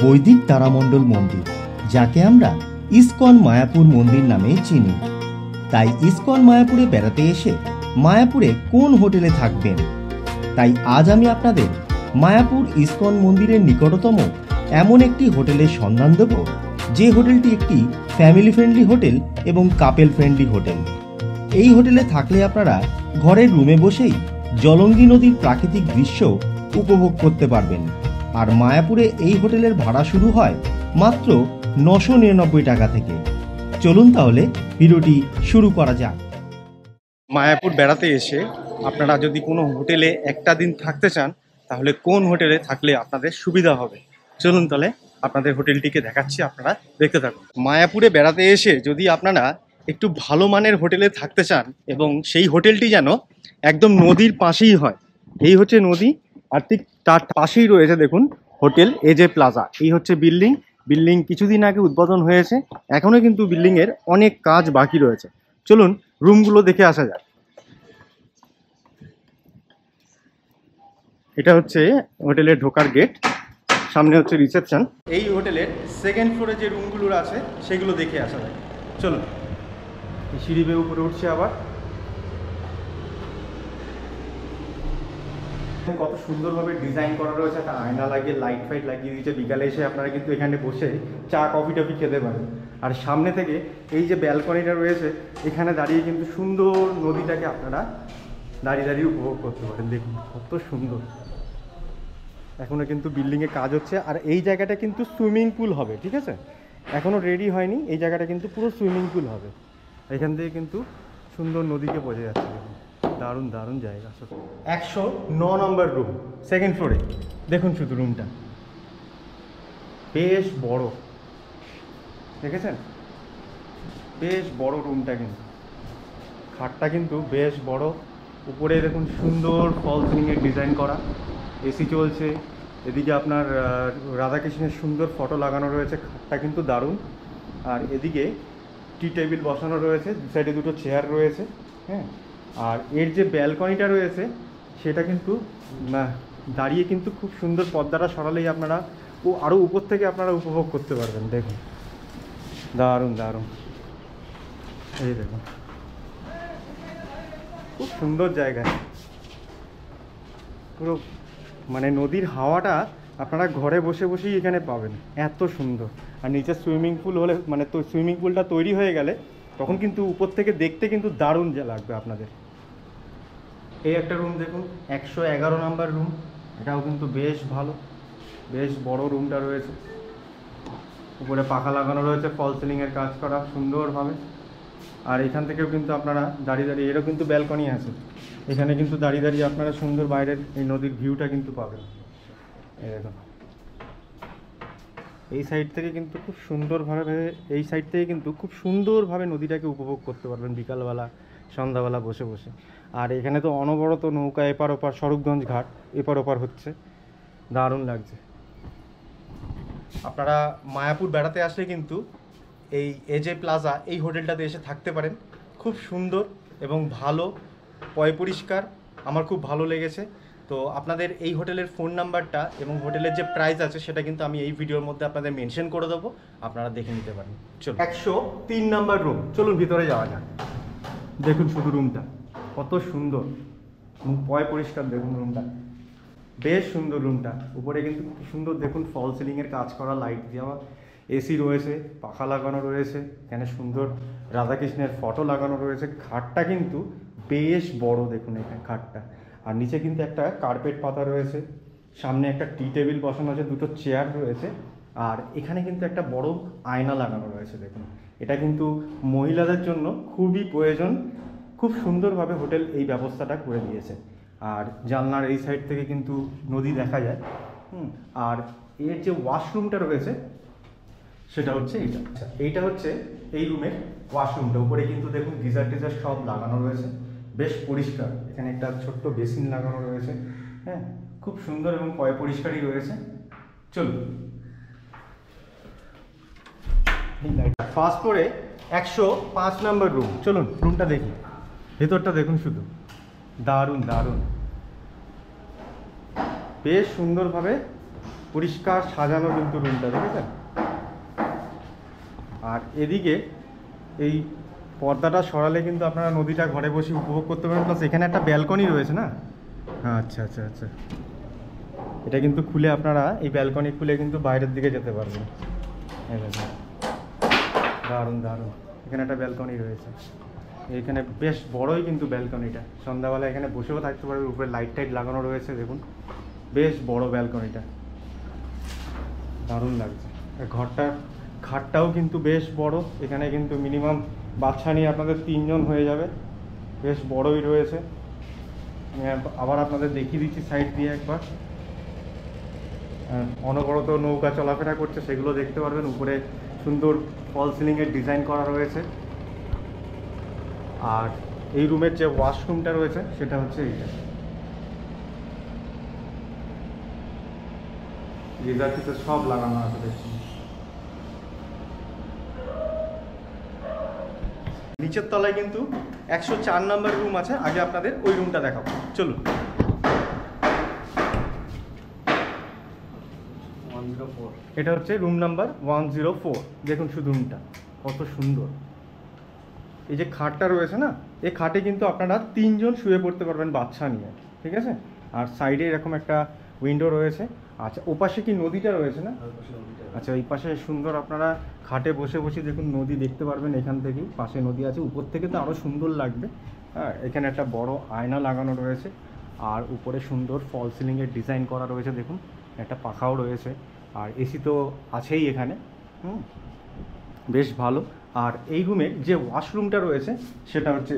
বৈদিক তারামণ্ডল মন্দির, যাকে আমরা ইসকন মায়াপুর মন্দির নামে চিনি। তাই ইসকন মায়াপুরে বেড়াতে এসে মায়াপুরে কোন হোটেলে থাকবেন, তাই আজ আমি আপনাদের মায়াপুর ইসকন মন্দিরের নিকটতম এমন একটি হোটেলের সন্ধান দেব, যে হোটেলটি একটি ফ্যামিলি ফ্রেন্ডলি হোটেল এবং কাপেল ফ্রেন্ডলি হোটেল। এই হোটেলে থাকলে আপনারা ঘরের রুমে বসেই জলঙ্গি নদীর প্রাকৃতিক দৃশ্য উপভোগ করতে পারবেন। আর মায়াপুরে এই হোটেলের ভাড়া শুরু হয় মাত্র 999 টাকা থেকে। চলুন তাহলে ভিডিওটি শুরু করা যাক। মায়াপুর বেড়াতে এসে আপনারা যদি কোনো হোটেলে একটা দিন থাকতে চান, তাহলে কোন হোটেলে থাকলে আপনাদের সুবিধা হবে, চলুন তাহলে আপনাদের হোটেলটিকে দেখাচ্ছি, আপনারা দেখতে থাকুন। মায়াপুরে বেড়াতে এসে যদি আপনারা একটু ভালো মানের হোটেলে থাকতে চান এবং সেই হোটেলটি যেন একদম নদীর পাশেই হয়, এই হচ্ছে নদী, আর ঠিক তার পাশেই রয়েছে দেখুন হোটেল এজে প্লাজা। এই হচ্ছে বিল্ডিং কিছুদিন আগে উদ্বোধন হয়েছে, এখনো কিন্তু বিল্ডিংয়ের অনেক কাজ বাকি রয়েছে। চলুন রুমগুলো দেখে আসা যাক। এটা হচ্ছে হোটেলের ঢোকার গেট, সামনে হচ্ছে রিসেপশন। এই হোটেলের সেকেন্ড ফ্লোরে যে রুমগুলো আছে সেগুলো দেখে আসা যায়। চলুন, সিঁড়ি বেয়ে উপরে উঠছে আবার। কত সুন্দরভাবে ডিজাইন করা রয়েছে, একটা আয়না লাগিয়ে লাইট ফাইট লাগিয়ে দিয়েছে। বিকালে এসে আপনারা কিন্তু এখানে বসে চা কফি টফি খেতে পারেন। আর সামনে থেকে এই যে ব্যালকনিটা রয়েছে, এখানে দাঁড়িয়ে কিন্তু সুন্দর নদীটাকে আপনারা দাঁড়িয়ে উপভোগ করতে পারেন। দেখুন কত সুন্দর। এখনও কিন্তু বিল্ডিংয়ে কাজ হচ্ছে, আর এই জায়গাটা কিন্তু সুইমিং পুল হবে, ঠিক আছে? এখনও রেডি হয়নি, এই জায়গাটা কিন্তু পুরো সুইমিং পুল হবে। এখান থেকে কিন্তু সুন্দর নদীকে বোঝা যাচ্ছে। দেখুন দারুণ দারুণ জায়গা। 109 নম্বর রুম, সেকেন্ড ফ্লোরে। দেখুন শুধু রুমটা বেশ বড়, দেখেছেন? বেশ বড় রুমটা, কিন্তু খাটটা কিন্তু বেশ বড়। উপরে দেখুন সুন্দর ফল সিলিংয়ের ডিজাইন করা, এসি চলছে। এদিকে আপনার রাধাকৃষ্ণের সুন্দর ফটো লাগানো রয়েছে, খাটটা কিন্তু দারুণ। আর এদিকে টি টেবিল বসানো রয়েছে, দু সাইডে দুটো চেয়ার রয়েছে, হ্যাঁ। আর এর যে ব্যালকনিটা রয়েছে সেটা কিন্তু দাঁড়িয়ে কিন্তু খুব সুন্দর, পর্দাটা সরালেই আপনারা আরও উপর থেকে আপনারা উপভোগ করতে পারবেন। দেখুন দারুণ দারুণ, এই দেখুন খুব সুন্দর জায়গা, পুরো মানে নদীর হাওয়াটা আপনারা ঘরে বসে বসেই এখানে পাবেন, এত সুন্দর। আর নিচে সুইমিং পুল হলে, মানে তো সুইমিং পুলটা তৈরি হয়ে গেলে তখন কিন্তু উপর থেকে দেখতে কিন্তু দারুণ লাগবে আপনাদের। এই একটা রুম দেখুন, 111 নম্বর রুম, এটাও কিন্তু বেশ ভালো, বেশ বড় রুমটা রয়েছে। উপরে পাখা লাগানো রয়েছে, ফল সিলিংয়ের কাজ করা সুন্দরভাবে। আর এখান থেকেও কিন্তু আপনারা দাঁড়িয়ে এরও কিন্তু ব্যালকনি আছে, এখানে কিন্তু দাঁড়িয়ে আপনারা সুন্দর বাইরের এই নদীর ভিউটা কিন্তু পাবেন। এই দেখুন এই সাইড থেকে কিন্তু খুব সুন্দরভাবে নদীটাকে উপভোগ করতে পারবেন বিকালবেলা সন্ধ্যাবেলা বসে বসে। আর এখানে তো অনবরত নৌকা এপার ওপার, স্বরূপগঞ্জ ঘাট এপার ওপার হচ্ছে, দারুণ লাগছে। আপনারা মায়াপুর বেড়াতে আসলে কিন্তু এই এজে প্লাজা এই হোটেলটাতে এসে থাকতে পারেন। খুব সুন্দর এবং ভালো, পয় পরিষ্কার, আমার খুব ভালো লেগেছে। তো আপনাদের এই হোটেলের ফোন নাম্বারটা এবং হোটেলের যে প্রাইস আছে সেটা কিন্তু আমি এই ভিডিওর মধ্যে আপনাদের মেনশন করে দেবো, আপনারা দেখে নিতে পারেন। চলুন 103 নম্বর রুম, চলুন ভিতরে যাওয়া যাক। দেখুন শুধু রুমটা কত সুন্দর, পয় পরিষ্কার। দেখুন রুমটা বেশ সুন্দর, রুমটা উপরে কিন্তু খুব সুন্দর দেখুন ফল সিলিংয়ের কাজ করা, লাইট দেওয়া, এসি রয়েছে, পাখা লাগানো রয়েছে, এখানে সুন্দর রাধাকৃষ্ণের ফটো লাগানো রয়েছে। খাটটা কিন্তু বেশ বড়, দেখুন এখানে খাটটা। আর নিচে কিন্তু একটা কার্পেট পাতা রয়েছে, সামনে একটা টি টেবিল বসানো আছে, দুটো চেয়ার রয়েছে। আর এখানে কিন্তু একটা বড় আয়না লাগানো রয়েছে, দেখুন এটা কিন্তু মহিলাদের জন্য খুবই প্রয়োজন। খুব সুন্দরভাবে হোটেল এই ব্যবস্থাটা করে দিয়েছে। আর জানলার এই সাইড থেকে কিন্তু নদী দেখা যায়। আর এর যে ওয়াশরুমটা রয়েছে সেটা হচ্ছে এইটা হচ্ছে এই রুমের ওয়াশরুমটা। উপরে কিন্তু দেখুন গিজার টিজার সব লাগানো রয়েছে, বেশ পরিষ্কার। এখানে একটা ছোট্ট বেসিন লাগানো রয়েছে, হ্যাঁ, খুব সুন্দর এবং পয় পরিষ্কারই রয়েছে। চলুন ফার্স্ট ফ্লোরে 105 নম্বর রুম, চলুন রুমটা দেখি। ভেতরটা দেখুন শুধু দারুণ দারুণ, বেশ সুন্দরভাবে পরিষ্কার সাজানো কিন্তু রুমটা, দেখেছেন? আর এদিকে এই পর্দাটা সরালে কিন্তু আপনারা নদীটা ঘরে বসে উপভোগ করতে পারেন। প্লাস এখানে একটা ব্যালকনি রয়েছে না? আচ্ছা আচ্ছা আচ্ছা, এটা কিন্তু খুলে আপনারা এই ব্যালকনি খুলে কিন্তু বাইরের দিকে যেতে পারবেন। দারুণ দারুণ, এখানে একটা ব্যালকনি রয়েছে। এখানে বেশ বড়ই কিন্তু ব্যালকনিটা, সন্ধ্যাবেলা এখানে বসেও থাকতে পারবে। উপরে লাইট টাইট লাগানো রয়েছে, দেখুন বেশ বড় ব্যালকনিটা, দারুণ লাগছে। আর খাটটাও কিন্তু বেশ বড়, এখানে কিন্তু মিনিমাম বাচ্চা নিয়ে আপনাদের 3 জন হয়ে যাবে, বেশ বড়ই রয়েছে। আবার আপনাদের দেখিয়ে দিচ্ছি সাইড দিয়ে একবার। অনবরত নৌকা চলাফেরা করছে, সেগুলো দেখতে পারবেন। উপরে সুন্দর ফল সিলিংয়ের ডিজাইন করা রয়েছে। আর এই রুমের যে ওয়াশরুমটা রয়েছে সেটা হচ্ছে এইটা, গিজার কিছু সব লাগানো আছে দেখছি। নিচের তলায় কিন্তু 104 নম্বর রুম আছে। আগে আপনাদের ওই রুমটা দেখাবো, চলুন। 104, এটা হচ্ছে রুম নাম্বার 104। দেখুন শুধু রুমটা কত সুন্দর। এই যে খাটটা রয়েছে না, এই খাটে কিন্তু আপনারা 3 জন শুয়ে পড়তে পারবেন বাচ্চা নিয়ে, ঠিক আছে? আর সাইডে এরকম একটা উইন্ডো রয়েছে। আচ্ছা, ওপাশে কি নদীটা রয়েছে না? আচ্ছা, এই পাশে সুন্দর আপনারা খাটে বসে বসে দেখুন নদী দেখতে পারবেন। এখান থেকেই পাশে নদী আছে, উপর থেকে তো আরও সুন্দর লাগবে। হ্যাঁ, এখানে একটা বড় আয়না লাগানো রয়েছে। আর উপরে সুন্দর ফল সিলিংয়ের ডিজাইন করা রয়েছে, দেখুন একটা পাখাও রয়েছে। আর এসি তো আছেই এখানে, বেশ ভালো। আর এই রুমে যে ওয়াশরুমটা রয়েছে সেটা হচ্ছে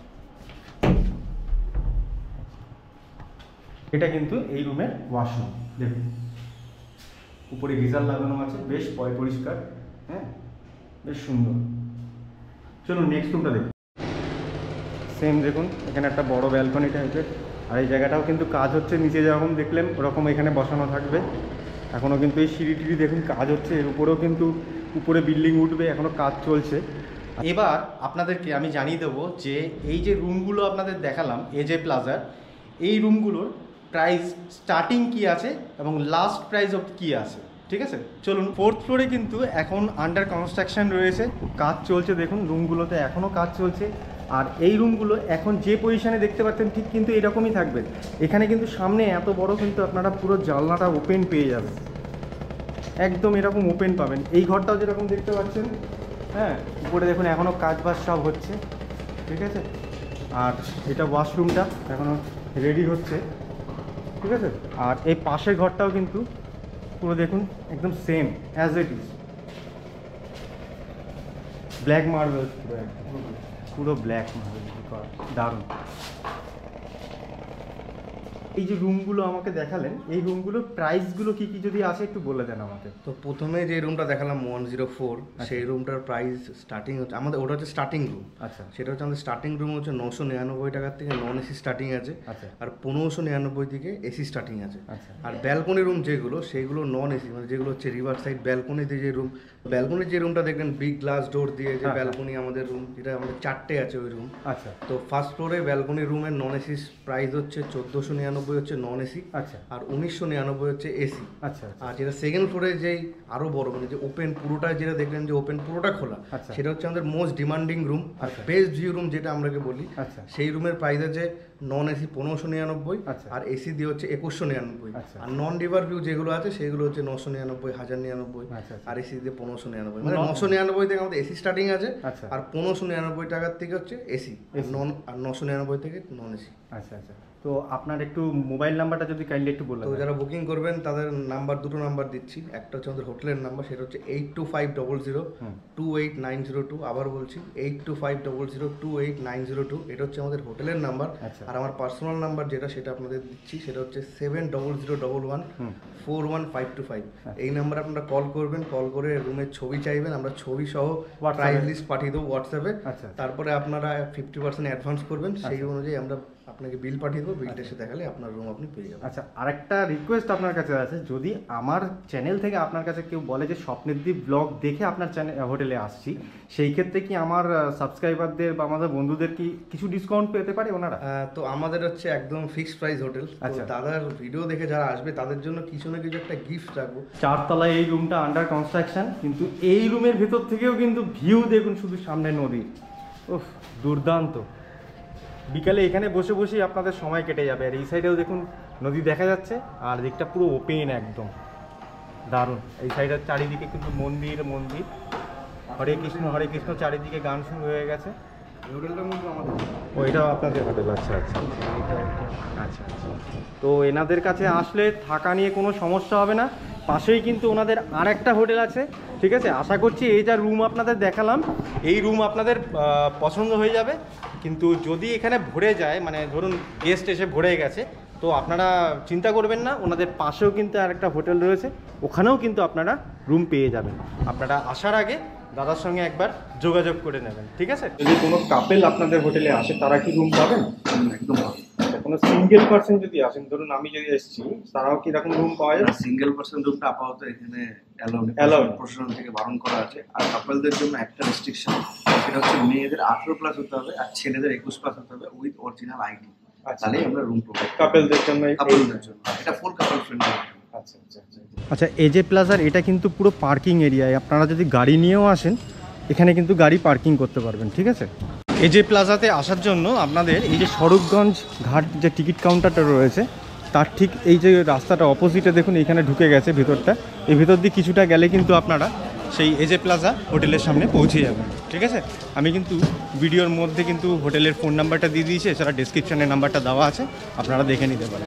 এটা কিন্তু এই রুমের ওয়াশরুম। দেখুন উপরে গিজার লাগানো আছে, বেশ পরিষ্কার। হ্যাঁ, বেশ সুন্দর। চলুন নেক্সট রুমটা দেখুন। সেম দেখুন, এখানে একটা বড় ব্যালকনি টাইপের। আর এই জায়গাটাও কিন্তু কাজ হচ্ছে, নিচে যেরকম দেখলেন ওরকম এখানে বসানো থাকবে। এখনও কিন্তু এই সিঁড়ি টিড়ি দেখুন কাজ হচ্ছে, এর উপরেও কিন্তু উপরে বিল্ডিং উঠবে, এখনও কাজ চলছে। এবার আপনাদেরকে আমি জানিয়ে দেবো যে এই যে রুমগুলো আপনাদের দেখালাম এজে প্লাজার, এই রুমগুলোর প্রাইস স্টার্টিং কি আছে এবং লাস্ট প্রাইস অফ কি আছে, ঠিক আছে? চলুন। 4th ফ্লোরে কিন্তু এখন আন্ডার কনস্ট্রাকশন রয়েছে, কাজ চলছে। দেখুন রুমগুলোতে এখনও কাজ চলছে। আর এই রুমগুলো এখন যে পজিশানে দেখতে পাচ্ছেন ঠিক কিন্তু এরকমই থাকবে। এখানে কিন্তু সামনে এত বড় কিন্তু আপনারা পুরো জানলাটা ওপেন পেয়ে যাবেন, একদম এরকম ওপেন পাবেন। এই ঘরটাও যেরকম দেখতে পাচ্ছেন, হ্যাঁ, উপরে দেখুন এখনও কাজ বাজ সব হচ্ছে, ঠিক আছে? আর এটা ওয়াশরুমটা এখনও রেডি হচ্ছে, ঠিক আছে? আর এই পাশের ঘরটাও কিন্তু পুরো দেখুন একদম same as it is, black marble, পুরো ব্ল্যাক মার্বেল করা, দারুণ। এই যে রুমগুলো আমাকে দেখালেন, এই রুমগুলোর প্রাইসগুলো কি কি যদি আছে একটু বলে দেন আমাকে। তো প্রথমে যে রুমটা দেখালাম 104, সেই রুমটার প্রাইস স্টার্টিং হচ্ছে আমাদের, ওটা হচ্ছে স্টার্টিং রুম। আচ্ছা, সেটা হচ্ছে আমাদের স্টার্টিং রুম হচ্ছে 999 টাকার থেকে নন এসি স্টার্টিং আছে। আচ্ছা, আর 1599 থেকে এসি স্টার্টিং আছে। আচ্ছা। আর ব্যালকনি রুম যেগুলো, সেগুলো নন এসি, মানে যেগুলো হচ্ছে রিভার সাইড ব্যালকনিতে যে রুম, ব্যালকনির যে রুমটা দেখবেন বিগ গ্লাস ডোর দিয়ে যে ব্যালকনি আমাদের রুম, যেটা আমাদের 4টে আছে ওই রুম। আচ্ছা। তো ফার্স্ট ফ্লোরে ব্যালকনি রুমের নন এসি প্রাইস হচ্ছে 1499 হচ্ছে নন এসি। আচ্ছা। আর 1999 হচ্ছে এসি। আচ্ছা। আর যেটা সেকেন্ড ফ্লোরে যেই আরো বড়, মানে যে ওপেন পুরোটা, যেটা দেখলেন যে ওপেন পুরোটা খোলা, আচ্ছা, সেটা হচ্ছে আমাদের মোস্ট ডিমান্ডিং রুম আর আচ্ছা, বেস্ট ভিউ রুম যেটা আমরাকে বলি। আচ্ছা। সেই রুমের প্রাইস আছে নন এসি 1599, আচ্ছা, আর এসি দিয়ে হচ্ছে 2199। আচ্ছা। আর নন রিভার ভিউ যেগুলো আছে সেগুলো হচ্ছে 999, 1099, আচ্ছা, আর এসি দিয়ে 1599। মানে 999 থেকে আমাদের এসি স্টার্টিং আছে। আচ্ছা। আর 1599 টাকার থেকে হচ্ছে এসি, আর 999 থেকে নন এসি। আচ্ছা আচ্ছা। তো আপনার একটু মোবাইল নাম্বারটা যদি কাইন্ডলি একটু বলুন। তো যারা বুকিং করবেন তাদের নাম্বার, দুটো নাম্বার দিচ্ছি। একটা হচ্ছে আমাদের হোটেলের নাম্বার, সেটা হচ্ছে 8250028902। আবার বলছি 8250028902। এটা হচ্ছে আমাদের হোটেলের নাম্বার। আর আমার পার্সোনাল নাম্বার যেটা, সেটা আপনাদের দিচ্ছি, সেটা হচ্ছে 7001114125। এই নাম্বারে আপনারা কল করবেন, কল করে রুমের ছবি চাইবেন, আমরা ছবি সহ প্রাইস লিস্ট পাঠিয়ে দেবো হোয়াটসঅ্যাপে। তারপরে আপনারা 50% অ্যাডভান্স করবেন, সেই অনুযায়ী আমরা আপনাকে বিল পাঠিয়ে দেবো, বিলটা এসে দেখালে আপনার রুম আপনি পেয়ে যাবেন। আচ্ছা, আরেকটা রিকোয়েস্ট আপনার কাছে আছে, যদি আমার চ্যানেল থেকে আপনার কাছে কেউ বলে যে স্বপ্নেদ্বীপ ব্লগ দেখে আপনার চ্যানেল হোটেলে আসছি, সেই ক্ষেত্রে কি আমার সাবস্ক্রাইবারদের বা আমাদের বন্ধুদের কি কিছু ডিসকাউন্ট পেতে পারে ওনারা? তো আমাদের হচ্ছে একদম ফিক্সড প্রাইস হোটেল। আচ্ছা। দাদার ভিডিও দেখে যারা আসবে তাদের জন্য কিছু না কিছু একটা গিফট রাখবো। 4 তলায় এই রুমটা আন্ডার কনস্ট্রাকশন, কিন্তু এই রুমের ভেতর থেকেও কিন্তু ভিউ দেখুন, শুধু সামনে নদী। উফ, দুর্দান্ত। বিকালে এখানে বসে বসেই আপনাদের সময় কেটে যাবে। আর এই সাইডেও দেখুন নদী দেখা যাচ্ছে, আর দিকটা পুরো ওপেন একদম, দারুণ। এই সাইডের চারিদিকে কিন্তু মন্দির মন্দির, হরে কৃষ্ণ চারিদিকে গান শুরু হয়ে গেছে। এই হোটেলটার মধ্যে আমাদের ওইটাও আপনাদের হোটেল? আচ্ছা আচ্ছা আচ্ছা আচ্ছা। তো এনাদের কাছে আসলে থাকা নিয়ে কোনো সমস্যা হবে না। পাশেই কিন্তু ওনাদের আরেকটা হোটেল আছে, ঠিক আছে? আশা করছি এই যা রুম আপনাদের দেখালাম, এই রুম আপনাদের পছন্দ হয়ে যাবে। কিন্তু যদি এখানে ভরে যায়, মানে ধরুন গেস্ট এসে ভরে গেছে, তো আপনারা চিন্তা করবেন না, ওনাদের পাশেও কিন্তু আরেকটা হোটেল রয়েছে, ওখানেও কিন্তু আপনারা রুম পেয়ে যাবেন। আপনারা আসার আগে দাদার সঙ্গে একবার যোগাযোগ করে নেবেন, ঠিক আছে? যদি কোনো কাপেল আপনাদের হোটেলে আসে, তারা কি রুম পাবেন? একদম পাবেন। কোনো সিঙ্গেল পার্সন যদি আসেন, ধরুন আমি যদি এসেছি, তারাও কি এরকম রুম পাওয়া যাবে? সিঙ্গেল পার্সন রুমটা আপাতত এখানে Allow। প্রশাসন থেকে বারণ করা আছে। আর কাপলদের জন্য একটা রেস্ট্রিকশন, সেটা হচ্ছে মেয়েদের 18+ হতে হবে আর ছেলেদের 21+ হতে হবে উইথ অরিজিনাল আইডি। আচ্ছা। তাহলেই আমরা রুম প্রোভাইড কাপেলদের জন্য কাপলদের জন্য। এটা ফুল কাপল ফ্রেন্ডলি। আচ্ছা আচ্ছা আচ্ছা। আচ্ছা, এজে প্লাজার এটা কিন্তু পুরো পার্কিং এরিয়ায়, আপনারা যদি গাড়ি নিয়েও আসেন, এখানে কিন্তু গাড়ি পার্কিং করতে পারবেন, ঠিক আছে? এজে প্লাজাতে আসার জন্য আপনাদের এই যে স্বরূপগঞ্জ ঘাট যে টিকিট কাউন্টারটা রয়েছে, তার ঠিক এই যে রাস্তাটা অপোজিটে দেখুন, এইখানে ঢুকে গেছে ভিতরটা। এই ভিতর দিয়ে কিছুটা গেলে কিন্তু আপনারা সেই এজে প্লাজা হোটেলের সামনে পৌঁছে যাবেন, ঠিক আছে? আমি কিন্তু ভিডিওর মধ্যে কিন্তু হোটেলের ফোন নাম্বারটা দিয়ে দিয়েছি, এছাড়া ডেসক্রিপশানে নাম্বারটা দেওয়া আছে, আপনারা দেখে নিতে পারেন।